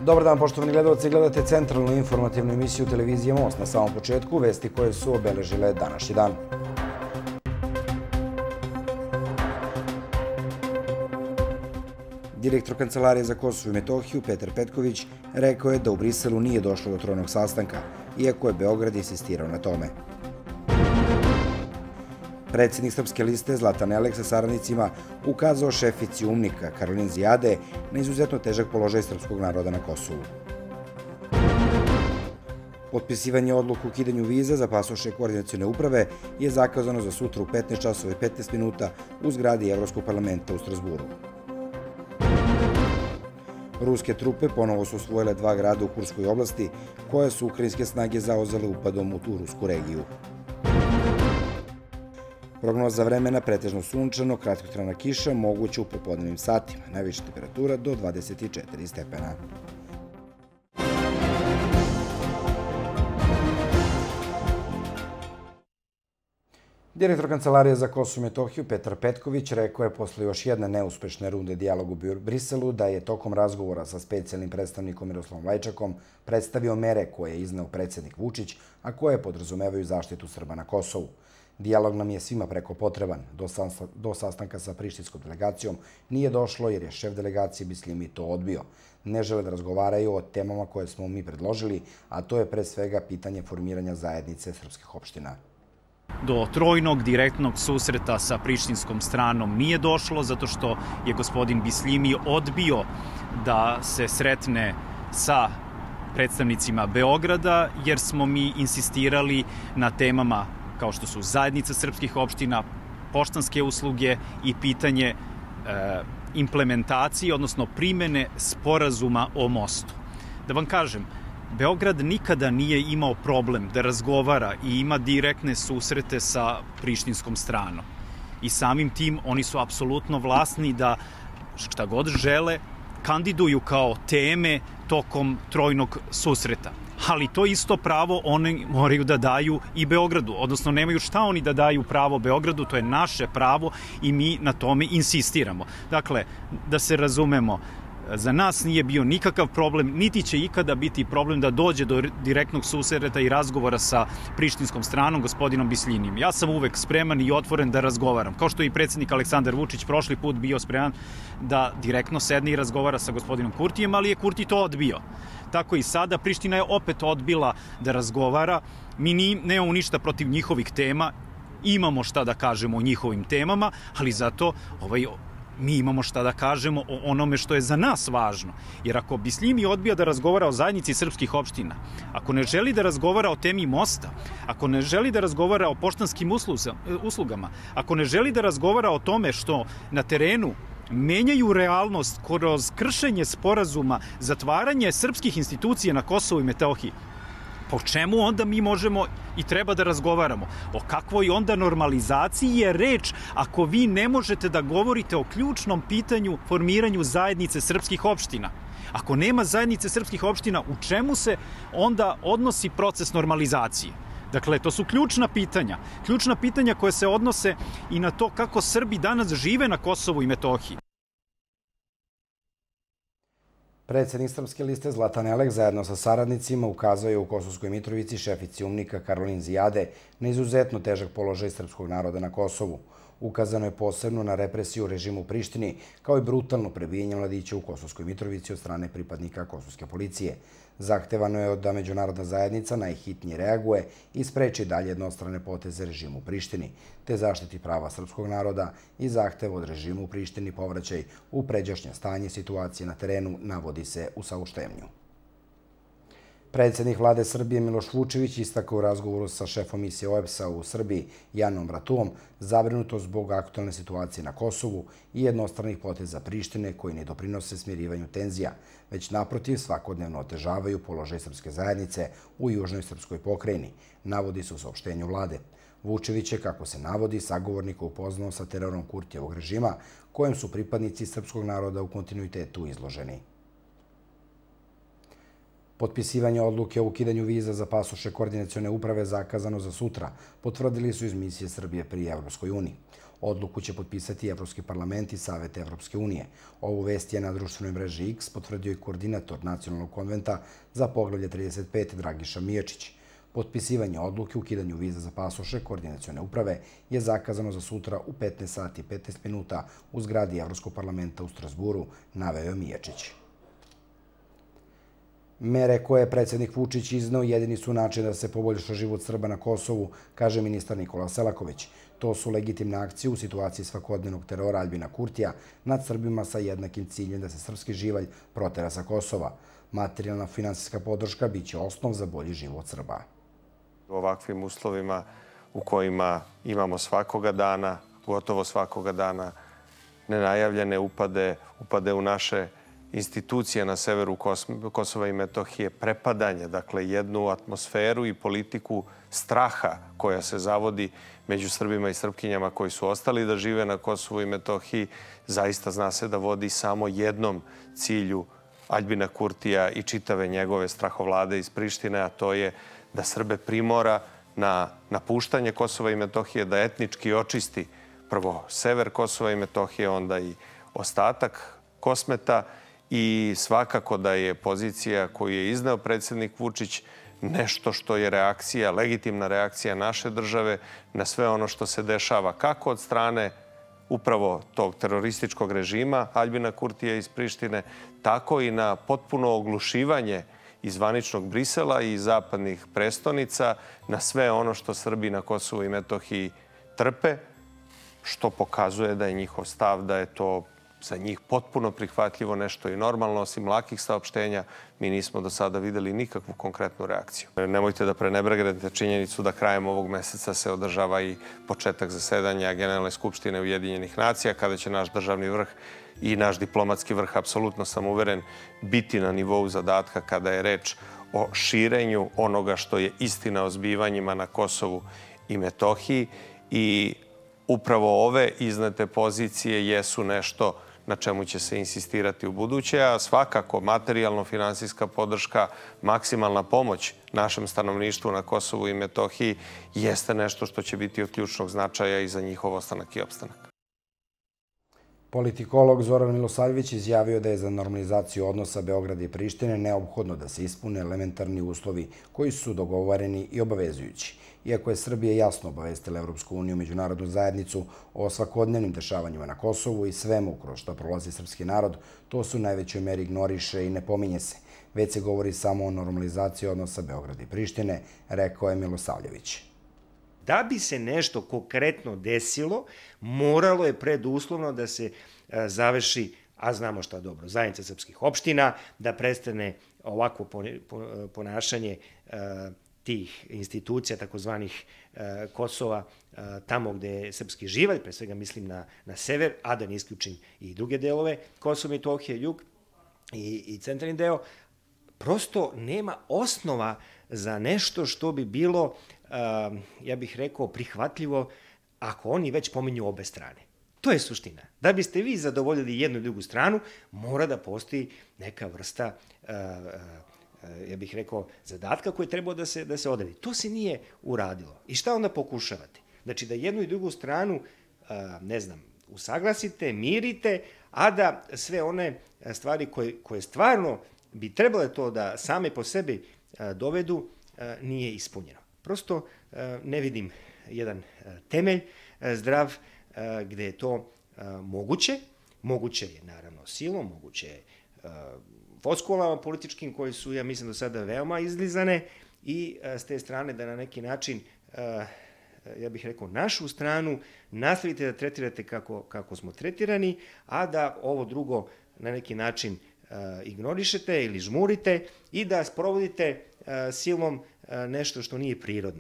Dobar dan, poštovani gledalci, gledate centralnu informativnu emisiju televizije Most. Na samom početku vesti koje su obeležile današnji dan. Direktor Kancelarije za Kosovo i Metohiju, Petar Petković, rekao je da u Briselu nije došlo do trojnog sastanka, iako je Beograd insistirao na tome. Predsjednik Srpske liste Zlatan Elek sa saradnicima ukazao šefici UMNIK-a Karolin Zijade na izuzetno težak položaj srpskog naroda na Kosovu. Potpisivanje odluku o ukidanju viza za pasoše koordinacione uprave je zakazano za sutra u 15 časova i 15 minuta u zgradi Evropskog parlamenta u Strasburu. Ruske trupe ponovo su osvojile 2 grada u Kurskoj oblasti, koje su ukrajinske snage zauzele upadom u tu rusku regiju. Prognoza vremena pretežno sunčano, kratkotrajna kiša, moguće u popodnevnim satima. Najviša temperatura do 24 stepena. Direktor Kancelarije za Kosovo i Metohiju Petar Petković rekao je posle još jedne neuspešne runde dijaloga u Briselu da je tokom razgovora sa specijalnim predstavnikom Miroslavom Lajčakom predstavio mere koje je izneo predsjednik Vučić, a koje podrazumevaju zaštitu Srba na Kosovu. Dijalog nam je svima preko potreban. Do sastanka sa prištinskom delegacijom nije došlo jer je šef delegacije Bislimi to odbio. Ne žele da razgovaraju o temama koje smo mi predložili, a to je pre svega pitanje formiranja zajednice srpskih opština. Do trojnog direktnog susreta sa prištinskom stranom nije došlo zato što je gospodin Bislimi odbio da se sretne sa predstavnicima Beograda jer smo mi insistirali na temama kao što su zajednica srpskih opština, poštanske usluge i pitanje implementacije, odnosno primene sporazuma o mostu. Da vam kažem, Beograd nikada nije imao problem da razgovara i ima direktne susrete sa prištinskom stranom. I samim tim oni su apsolutno vlasni da šta god žele kandiduju kao teme tokom trojnog susreta. Ali to isto pravo oni moraju da daju i Beogradu, odnosno nemaju šta oni da daju pravo Beogradu, to je naše pravo i mi na tome insistiramo. Dakle, da se razumemo, za nas nije bio nikakav problem, niti će ikada biti problem da dođe do direktnog susreta i razgovora sa prištinskom stranom, gospodinom Bisljimijem. Ja sam uvek spreman i otvoren da razgovaram. Kao što je i predsjednik Aleksandar Vučić prošli put bio spreman da direktno sedne i razgovara sa gospodinom Kurtijem, ali je Kurti to odbio. Tako i sada, Priština je opet odbila da razgovara. Mi nemamo ništa protiv njihovih tema, imamo šta da kažemo o njihovim temama, ali zato mi imamo šta da kažemo o onome što je za nas važno. Jer ako Bislimi odbija da razgovara o zajednici srpskih opština, ako ne želi da razgovara o temi mosta, ako ne želi da razgovara o poštanskim uslugama, ako ne želi da razgovara o tome što na terenu menjaju realnost kroz kršenje sporazuma, zatvaranje srpskih institucija na Kosovu i Metohiji, po čemu onda mi možemo i treba da razgovaramo? O kakvoj onda normalizaciji je reč ako vi ne možete da govorite o ključnom pitanju formiranju zajednice srpskih opština? Ako nema zajednice srpskih opština, u čemu se onda odnosi proces normalizacije? Dakle, to su ključna pitanja koje se odnose i na to kako Srbi danas žive na Kosovu i Metohiji. Predsjednik Srpske liste Zlatan Elek zajedno sa saradnicima ukazao je u Kosovskoj Mitrovici šefici UMNIK-a Karolin Zijade na izuzetno težak položaj srpskog naroda na Kosovu. Ukazano je posebno na represiju u režimu u Prištini, kao i brutalno prebijanje mladića u Kosovskoj Mitrovici od strane pripadnika kosovske policije. Zahtevano je da međunarodna zajednica najhitnije reaguje i spreči dalje jednostrane poteze režimu u Prištini, te zaštiti prava srpskog naroda i zahtev od režimu u Prištini povraćaj u pređašnje stanje situacije na terenu, navodi se u saopštenju. Predsjednik vlade Srbije Miloš Vučević istakao u razgovoru sa šefom misije OEBS-a u Srbiji Janom Bratuom zabrinutost zbog aktualne situacije na Kosovu i jednostranih poteza Prištine koji ne doprinose smirivanju tenzija, već naprotiv svakodnevno otežavaju položaj srpske zajednice u južnoj srpskoj pokrajini, navodi se u saopštenju vlade. Vučević je, kako se navodi, sagovornika upoznao sa terorom Kurtijevog režima, kojem su pripadnici srpskog naroda u kontinuitetu izloženi. Potpisivanje odluke o ukidanju viza za pasoše koordinacione uprave zakazano za sutra, potvrdili su iz misije Srbije pri Evropskoj uniji. Odluku će potpisati Evropski parlament i Savet Evropske unije. Ovu vest je na društvenoj mreži X potvrdio i koordinator Nacionalnog konventa za poglavlje 35 Dragiša Mijačić. Potpisivanje odluke o ukidanju viza za pasoše koordinacione uprave je zakazano za sutra u 15 sati i 15 minuta u zgradi Evropskog parlamenta u Strasburu, naveo je Mijačić. Mere koje je predsjednik Vučić izneo jedini su način da se poboljša život Srba na Kosovu, kaže ministar Nikola Selaković. To su legitimne akcije u situaciji svakodnevnog terora Aljbina Kurtija nad Srbima sa jednakim ciljem da se srpski živalj protera sa Kosova. Materijalna finansijska podrška biće osnov za bolji život Srba. U ovakvim uslovima u kojima imamo svakoga dana, gotovo svakoga dana, nenajavljene upade u naše institucije na severu Kosova i Metohije, prepadanje, dakle jednu atmosferu i politiku straha koja se zavodi među Srbima i Srpkinjama koji su ostali da žive na Kosovu i Metohiji, zaista zna se da vodi samo jednom cilju Aljbina Kurtija i čitave njegove strahovlade iz Prištine, a to je da Srbe primora na napuštanje Kosova i Metohije, da etnički očisti prvo sever Kosova i Metohije, onda i ostatak Kosmeta. I svakako da je pozicija koju je izneo predsjednik Vučić nešto što je reakcija, legitimna reakcija naše države na sve ono što se dešava kako od strane upravo tog terorističkog režima Aljbina Kurtija iz Prištine, tako i na potpuno oglušivanje iz zvaničnog Brisela i zapadnih prestonica na sve ono što Srbi na Kosovu i Metohiji trpe, što pokazuje da je njihov stav, da je to za njih potpuno prihvatljivo, nešto i normalno, osim lakih saopštenja. Mi nismo do sada videli nikakvu konkretnu reakciju. Nemojte da prenebregnete činjenicu da krajem ovog meseca se održava i početak zasedanja Generalne skupštine Ujedinjenih nacija, kada će naš državni vrh i naš diplomatski vrh, apsolutno sam uveren, biti na nivou zadatka kada je reč o širenju onoga što je istina o zbivanjima na Kosovu i Metohiji. I upravo ove iznete pozicije jesu nešto na čemu će se insistirati u buduće, a svakako materijalno-finansijska podrška, maksimalna pomoć našem stanovništvu na Kosovu i Metohiji jeste nešto što će biti od ključnog značaja i za njihov ostanak i opstanak. Politikolog Zoran Milosavljević izjavio da je za normalizaciju odnosa Beograda i Prištine neophodno da se ispune elementarni uslovi koji su dogovoreni i obavezujući. Iako je Srbija jasno obavestila Evropsku uniju i međunarodnu zajednicu o svakodnevnim dešavanjima na Kosovu i svemu kroz što prolazi srpski narod, to se u najvećoj meri ignoriše i ne pominje se. Već se govori samo o normalizaciji odnosa Beograda i Prištine, rekao je Milosavljević. Da bi se nešto konkretno desilo, moralo je preduslovno da se završi, a znamo šta dobro, zajednica srpskih opština, da prestane ovakvo ponašanje tih institucija, takozvanih Kosova, tamo gde je srpski živalj, pre svega mislim na sever, a da ne isključim i druge delove Kosova i Metohije, jug i centralni deo. Prosto nema osnova za nešto što bi bilo, ja bih rekao, prihvatljivo ako oni već pominju obe strane. To je suština. Da biste vi zadovoljili jednu i drugu stranu, mora da postoji neka vrsta, ja bih rekao, zadatka koji je trebao da se odradi. To se nije uradilo. I šta onda pokušavate? Znači da jednu i drugu stranu, ne znam, usaglasite, mirite, a da sve one stvari koje stvarno bi trebale to da same po sebi dovedu, nije ispunjeno. Prosto ne vidim jedan temelj zdrav gde je to moguće. Moguće je naravno silom, moguće je floskulama političkim koji su, ja mislim, do sada veoma izlizane i s te strane da na neki način, ja bih rekao, našu stranu nastavite da tretirate kako smo tretirani, a da ovo drugo na neki način ignorišete ili žmurite i da sprovodite silom nešto što nije prirodno.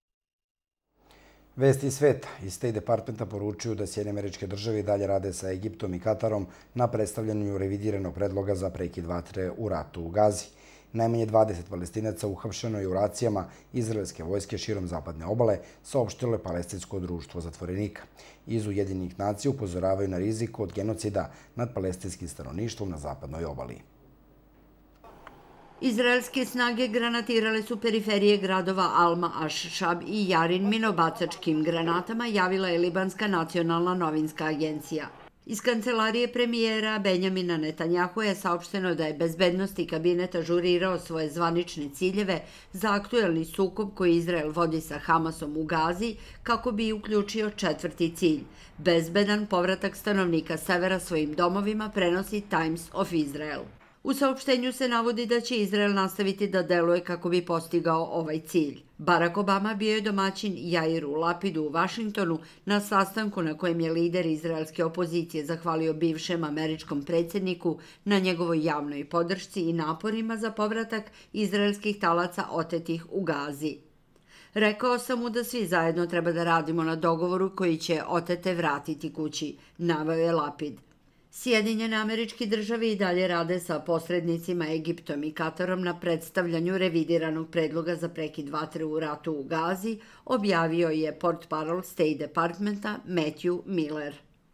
Vesti iz sveta. Iz State Departmenta poručuju da Sjedinjene Američke Države i dalje rade sa Egiptom i Katarom na predstavljanju revidiranog predloga za prekid vatre u ratu u Gazi. Najmanje 20 Palestinaca uhapšeno je u racijama izraelske vojske širom zapadne obale, saopštilo je Palestinsko društvo zatvorenika. Iz Ujedinjenih nacija upozoravaju na rizik od genocida nad palestinskim stanovništvom na zapadnoj obali. Izraelske snage granatirale su periferije gradova Alma Aš-Šab i Jarin minobacačkim granatama, javila je Libanska nacionalna novinska agencija. Iz kancelarije premijera Benjamina Netanjahu je saopšteno da je bezbednosni kabinet ažurirao svoje zvanične ciljeve za aktuelni sukob koji Izrael vodi sa Hamasom u Gazi kako bi uključio četvrti cilj. Bezbedan povratak stanovnika severa svojim domovima, prenosi Times of Israel. U saopštenju se navodi da će Izrael nastaviti da deluje kako bi postigao ovaj cilj. Barack Obama bio je domaćin Jairu Lapidu u Vašingtonu na sastanku na kojem je lider izraelske opozicije zahvalio bivšem američkom predsjedniku na njegovoj javnoj podršci i naporima za povratak izraelskih talaca otetih u Gazi. Rekao sam mu da svi zajedno treba da radimo na dogovoru koji će otete vratiti kući, naveo je Lapid. Sjedinjene Američke Države i dalje rade sa posrednicima Egiptom i Katarom na predstavljanju revidiranog predloga za prekid vatre u ratu u Gazi, objavio je portparol State Departmenta Matthew Miller.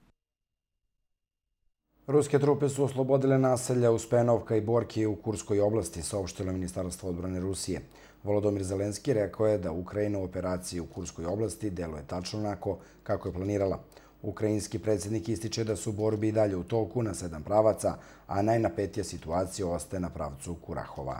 Ruske trupe su oslobodile naselja Uspenovka i Borki u Kurskoj oblasti, saopštilo Ministarstvo odbrane Rusije. Volodymyr Zelenski rekao je da Ukrajina u operaciji u Kurskoj oblasti deluje tačno onako kako je planirala. Ukrajinski predsjednik ističe da su borbi i dalje u toku na 7 pravaca, a najnapetija situacija ostaje na pravcu Kurahova.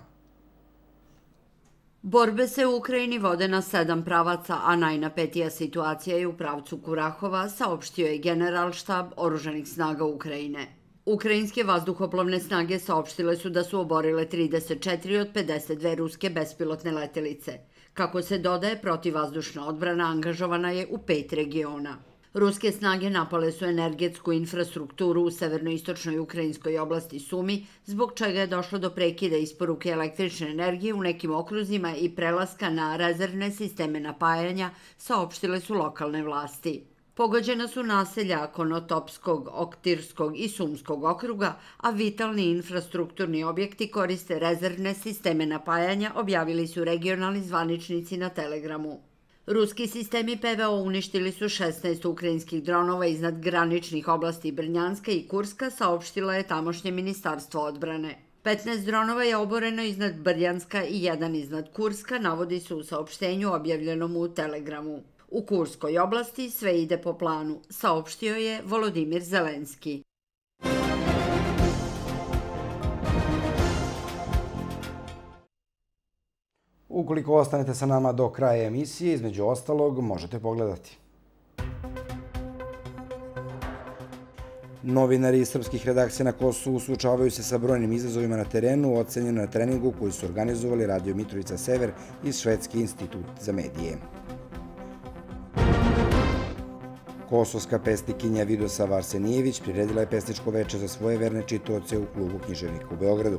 Borbe se u Ukrajini vode na 7 pravaca, a najnapetija situacija je u pravcu Kurahova, saopštio je Generalštab oružanih snaga Ukrajine. Ukrajinske vazduhoplovne snage saopštile su da su oborile 34 od 52 ruske bespilotne letelice. Kako se dodaje, protivvazdušna odbrana angažovana je u 5 regiona. Ruske snage napale su energetsku infrastrukturu u severno-istočnoj ukrajinskoj oblasti Sumi, zbog čega je došlo do prekida isporuke električne energije u nekim okruzima i prelaska na rezervne sisteme napajanja, saopštile su lokalne vlasti. Pogođena su naselja Konotopskog, Oktirskog i Sumskog okruga, a vitalni infrastrukturni objekti koriste rezervne sisteme napajanja, objavili su regionalni zvaničnici na Telegramu. Ruski sistemi PVO uništili su 16 ukrajinskih dronova iznad graničnih oblasti Brnjanska i Kurska, saopštilo je tamošnje ministarstvo odbrane. 15 dronova je oboreno iznad Brjanska i 1 iznad Kurska, navodi se u saopštenju objavljenom u Telegramu. U Kurskoj oblasti sve ide po planu, saopštio je Volodymyr Zelenski. Ukoliko ostanete sa nama do kraja emisije, između ostalog, možete pogledati. Novinari iz srpskih redakcija na Kosovu suočavaju se sa brojnim izazovima na terenu, ocenjeno na treningu koji su organizovali Radio Mitrovica Sever i Švedski institut za medije. Kosovska pesnikinja Vidosava Arsenijević priredila je pesničko veče za svoje verne čitaoce u klubu književnika u Beogradu.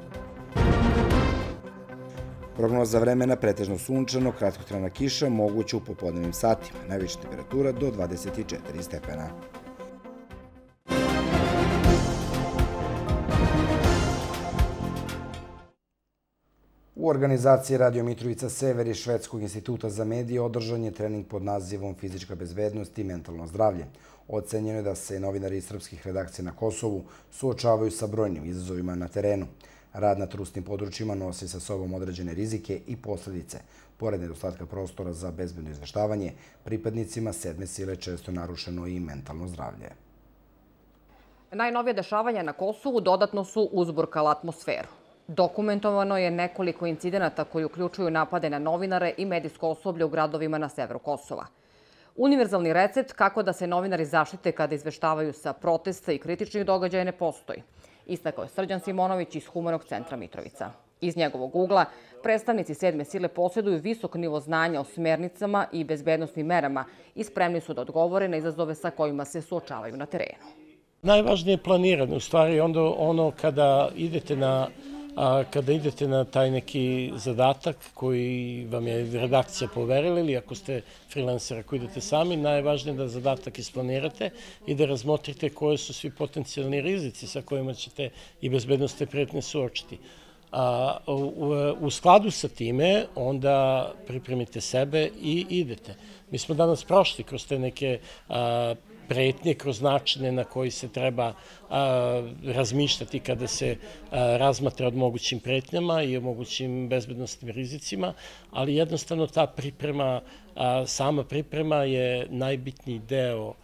Prognoza vremena pretežno sunčano, kratkotrajna kiša, moguća u popodnevnim satima. Najviša temperatura do 24 stepena. U organizaciji Radio Mitrovica Sever i Švedskog instituta za medije održan je trening pod nazivom Fizička bezbednost i mentalno zdravlje. Ocenjeno je da se novinari iz srpskih redakcija na Kosovu suočavaju sa brojnim izazovima na terenu. Rad na trusnim područjima nosi sa sobom određene rizike i posljedice. Pored nedostatka prostora za bezbedno izveštavanje, pripadnicima sedme sile često narušeno i mentalno zdravlje. Najnovije dešavanja na Kosovu dodatno su uzburkala atmosferu. Dokumentovano je nekoliko incidenata koji uključuju napade na novinare i medijsko osoblje u gradovima na severu Kosova. Univerzalni recept kako da se novinari zaštite kada izveštavaju sa protesta i kritičnih događaja ne postoji, istakao je Srđan Simonović iz Humanog centra Mitrovica. Iz njegovog ugla, predstavnici sedme sile posjeduju visok nivo znanja o smernicama i bezbednostnim merama i spremni su da odgovore na izazove sa kojima se suočavaju na terenu. Najvažnije je planiranje, u stvari ono kada idete na taj neki zadatak koji vam je redakcija poverila ili ako ste freelancer, ako idete sami, najvažnije je da zadatak isplanirate i da razmotrite koje su svi potencijalni rizici sa kojima ćete i bezbednostne pretnje suočiti. U skladu sa time onda pripremite sebe i idete. Mi smo danas prošli kroz te neke pretnje, kroz načine na koji se treba razmišljati kada se razmatra o mogućim pretnjama i o mogućim bezbednostnim rizicima, ali jednostavno ta priprema, sama priprema je najbitniji deo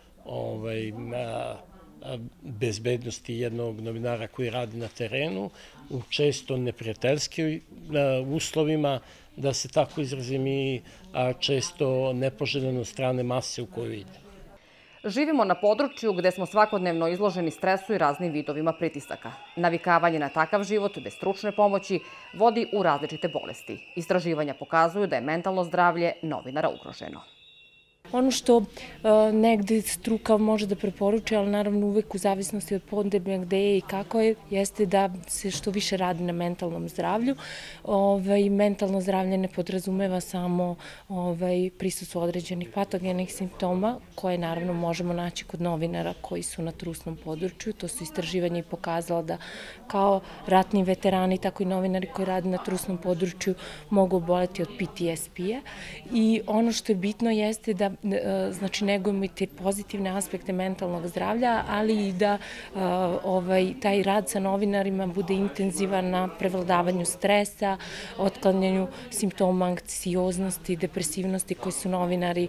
bezbednosti jednog novinara koji radi na terenu, u često neprijateljskim uslovima, da se tako izrazim, i često nepoželjeno strane mase u koju ide. Živimo na području gde smo svakodnevno izloženi stresu i raznim vidovima pritisaka. Navikavanje na takav život bez stručne pomoći vodi u različite bolesti. Istraživanja pokazuju da je mentalno zdravlje novinara ugroženo. Ono što negde struka može da preporuči, ali naravno uvek u zavisnosti od podneblja gde je i kako je, jeste da se što više radi na mentalnom zdravlju. Mentalno zdravlje ne podrazumeva samo prisustvo određenih patogenih simptoma, koje naravno možemo naći kod novinara koji su na trusnom području. To su istraživanja i pokazala da kao ratni veterani, tako i novinari koji rade na trusnom području mogu oboleti od PTSP-a. I ono što je bitno jeste da znači negujemo i te pozitivne aspekte mentalnog zdravlja, ali i da taj rad sa novinarima bude intenzivan na prevladavanju stresa, otklanjanju simptoma anksioznosti, depresivnosti koji su novinari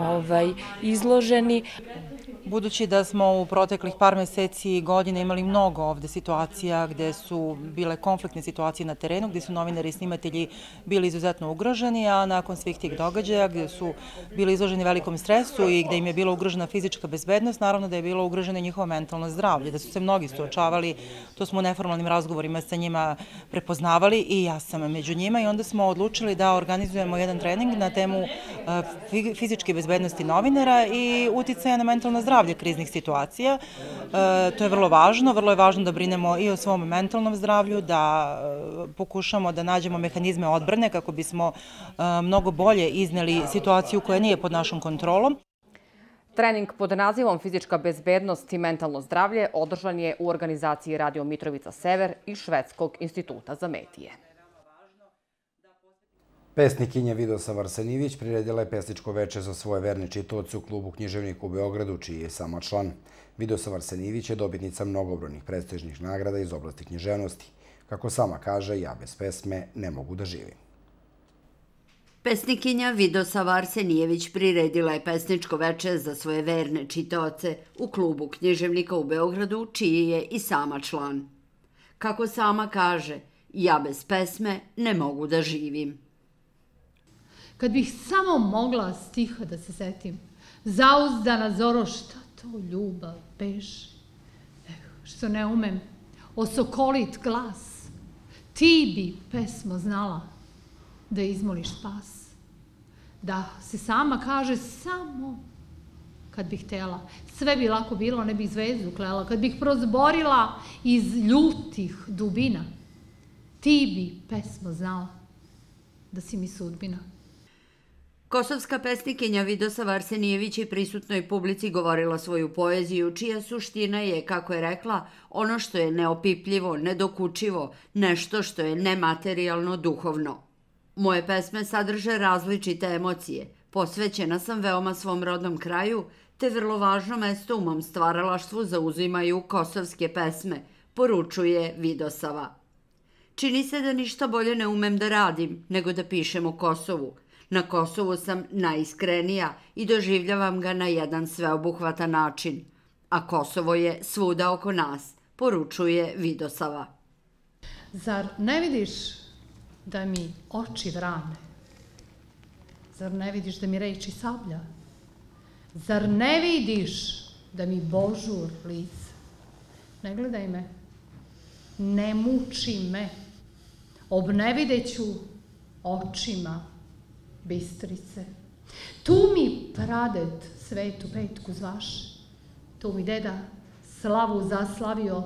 izloženi. Budući da smo u proteklih par meseci i godina imali mnogo ovde situacija gde su bile konfliktne situacije na terenu, gde su novinari i snimatelji bili izuzetno ugroženi, a nakon svih tih događaja gde su bili izloženi velikom stresu i gde im je bila ugrožena fizička bezbednost, naravno da je bilo ugroženo i njihovo mentalno zdravlje, da su se mnogi suočavali, to smo u neformalnim razgovorima sa njima prepoznavali i ja sam među njima, i onda smo odlučili da organizujemo jedan trening na temu fizičke bezbednosti novinara i uticaja na mentalno zdravlje kriznih situacija. To je vrlo je važno da brinemo i o svom mentalnom zdravlju, da pokušamo da nađemo mehanizme odbrane kako bismo mnogo bolje izneli situaciju koja nije pod našom kontrolom. Trening pod nazivom Fizička bezbednost i mentalno zdravlje održan je u organizaciji Radio Mitrovica Sever i Švedskog instituta za medije. Pesnikinja Vidosava Arsenijević priredila je pesničko veče za svoje verne čitaoce u klubu Književnika u Beogradu, čiji je sama član. Vidosava Arsenijević je dobitnica mnogobrojnih prestižnih nagrada iz oblasti književnosti. Kako sama kaže, ja bez pesme ne mogu da živim. Pesnikinja Vidosava Arsenijević priredila je pesničko veče za svoje verne čitaoce u klubu Književnika u Beogradu, čiji je i sama član. Kako sama kaže, ja bez pesme ne mogu da živim. Kad bih samo mogla stiha da se setim, zauzdana zoro, šta to ljubav beži? Što ne umem, osokolit glas, ti bi pesmo znala da izmoliš spas. Da se sama kaže samo kad bih htjela, sve bi lako bilo, ne bih zvezdu klela, kad bih prozborila iz ljutih dubina, ti bi pesmo znala da si mi sudbina. Kosovska pesnikinja Vidosava Arsenijević je prisutnoj publici govorila svoju poeziju, čija suština je, kako je rekla, ono što je neopipljivo, nedokučivo, nešto što je nematerijalno, duhovno. Moje pesme sadrže različite emocije, posvećena sam veoma svom rodnom kraju, te vrlo važno mesto u mom stvaralaštvu zauzimaju kosovske pesme, poručuje Vidosava. Čini se da ništa bolje ne umem da radim nego da pišem o Kosovu. Na Kosovu sam najiskrenija i doživljavam ga na jedan sveobuhvatan način. A Kosovo je svuda oko nas, poručuje Vidosava. Zar ne vidiš da mi oči vrane? Zar ne vidiš da mi reči sablja? Zar ne vidiš da mi božur lice? Ne gledaj me, ne muči me, obnevideću očima Bistrice. Tu mi praded svetu petku zvaše, tu mi deda slavu zaslavio,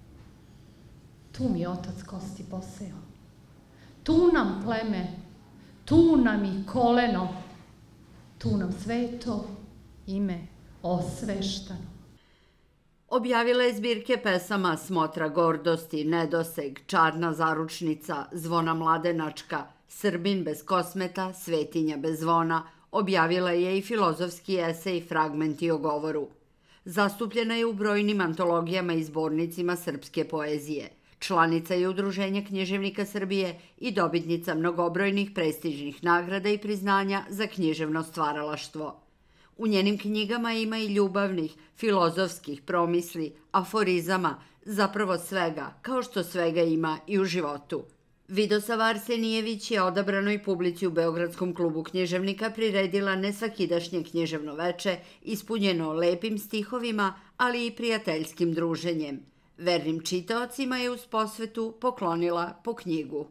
tu mi otac kosti poseo. Tu nam pleme, tu nam i koleno, tu nam sveto ime osveštano. Objavila je zbirke pesama Smotra gordosti, Nedoseg, Čarna zaručnica, Zvona mladenačka, Srbin bez kosmeta, Svetinja bez zvona. Objavila je i filozofski esej Fragmenti o govoru. Zastupljena je u brojnim antologijama i zbornicima srpske poezije. Članica je Udruženja književnika Srbije i dobitnica mnogobrojnih prestižnih nagrada i priznanja za književno stvaralaštvo. U njenim knjigama ima i ljubavnih, filozofskih promisli, aforizama, zapravo svega, kao što svega ima i u životu. Vidosav Arsenijević je odabranoj publici u Beogradskom klubu književnika priredila nesvakidašnje književno veče, ispunjeno lepim stihovima, ali i prijateljskim druženjem. Vernim čitaocima je uz posvetu poklonila po knjigu.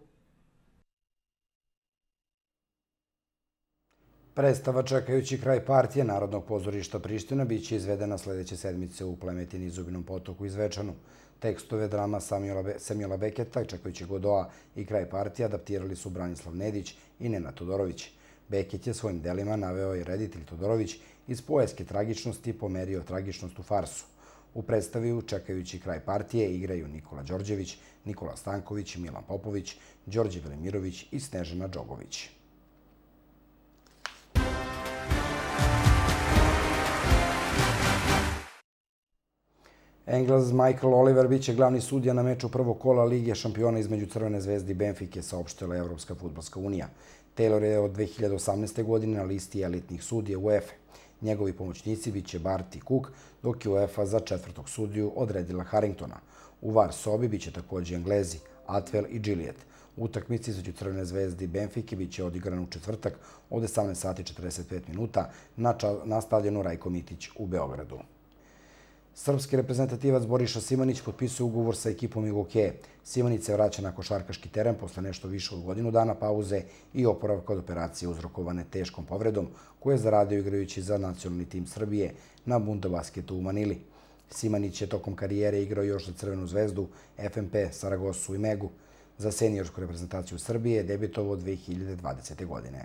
Predstava Čekajući kraj partije Narodnog pozorišta Priština biće izvedena sledeće sedmice u Plemetini i Zubinom Potoku i Zvečanu. Tekstove drama Samuela Beketa, Čekajući Godoa i kraj partije adaptirali su Branislav Nedić i Nenad Todorović. Beket je svojim delima naveo i reditelj Todorović iz poetske tragičnosti pomerio tragičnost u farsu. U predstavi Čekajući kraj partije igraju Nikola Đorđević, Nikola Stanković, Milan Popović, Đorđe Velimirović i Snežana Đogović. Englez Michael Oliver biće glavni sudija na meču prvog kola Lige šampiona između Crvene zvezde i Benfike, saopštila Evropska fudbalska unija. Taylor je od 2018. godine na listi elitnih sudija UEFA. Njegovi pomoćnici biće Bart i Cook, dok je UEFA za četvrtog sudiju odredila Harringtona. U VAR sobi biće takođe Englezi, Atwell i Gilliet. Utakmica između Crvene zvezde i Benfike biće odigrana u četvrtak od 18:45 na stadionu Rajko Mitić u Beogradu. Srpski reprezentativac Boriša Simanić potpisuje ugovor sa ekipom Jugokeje. Simanić se vraća na košarkaški teren posle nešto više od godinu dana pauze i oporavka od operacije uzrokovane teškom povredom koju je zaradio igrajući za nacionalni tim Srbije na Bundobasketu u Manili. Simanić je tokom karijere igrao još za Crvenu zvezdu, FNP, Saragosu i Megu. Za seniorsku reprezentaciju Srbije je debitovao 2020. godine.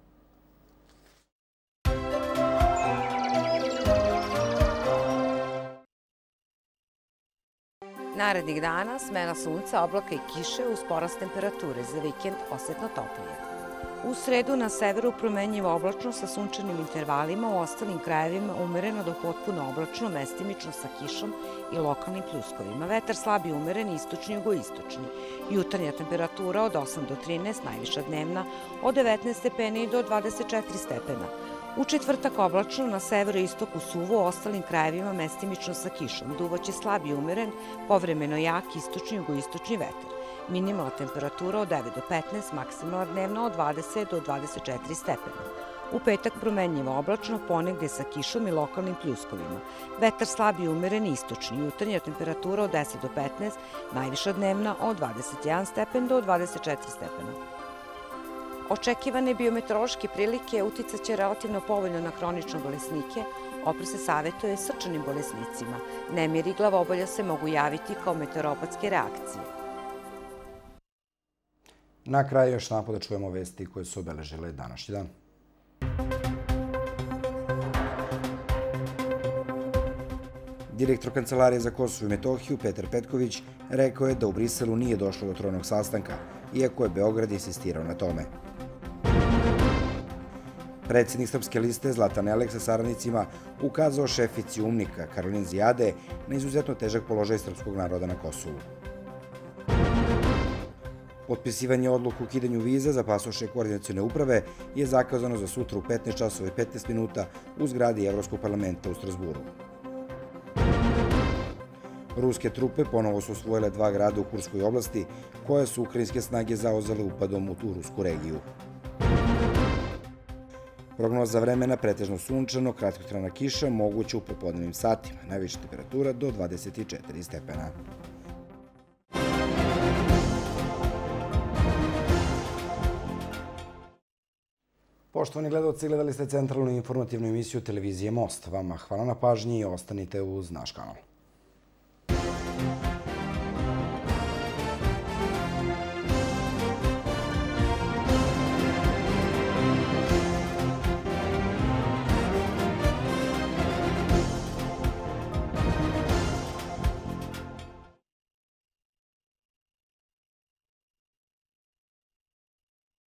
Narednih dana smena sunca, oblaka i kiše uz porast temperature, za vikend osetno toplije. U sredu na severu promenjivo oblačno sa sunčanim intervalima, u ostalim krajevima umereno do potpuno oblačno, mestimično sa kišom i lokalnim pljuskovima. Vetar slab i umeren, istočni, jugoistočni. Jutarnja temperatura od 8 do 13, najviša dnevna od 19 stepeni do 24 stepena. U četvrtak oblačno, na severu i istoku suvo, u ostalim krajevima mestimično sa kišom. Duvaće slab i umeren, povremeno jak istočni, jugoistočni vetar. Minimalna temperatura od 9 do 15, maksimalna dnevna od 20 do 24 stepena. U petak promenjivo oblačno, ponegde sa kišom i lokalnim pljuskovima. Vetar slab i umeren istočni, jutarnja temperatura od 10 do 15, najviša dnevna od 21 stepen do 24 stepena. Očekivane biometeorološke prilike uticaće relativno povoljno na hronične bolesnike, opre se savetuje srčanim bolesnicima. Nemir i glavobolja se mogu javiti kao meteoropatske reakcije. Na kraju još napad da čujemo vesti koje su obeležile današnji dan. Direktor Kancelarije za Kosovo i Metohiju Petar Petković rekao je da u Briselu nije došlo do trojnog sastanka, iako je Beograd insistirao na tome. Predsednik Srpske liste Zlatan Elek sa saradnicima ukazao šefici UMNIK-a Karolin Zijade na izuzetno težak položaj srpskog naroda na Kosovu. Potpisivanje odluku o ukidanju viza za pasoše koordinacione uprave je zakazano za sutra u 15 časova i 15 minuta u zgradi Evropskog parlamenta u Strasburu. Ruske trupe ponovo su osvojile 2 grada u Kurskoj oblasti, koje su ukrajinske snage zauzele upadom u tu rusku regiju. Prognoza vremena pretežno sunčano, kratkotrajna kiša, moguća u popodnevnim satima, najviša temperatura do 24 stepena. Poštovani gledalci, gledali ste centralnu informativnu emisiju televizije Most. Vama hvala na pažnji i ostanite uz naš kanal.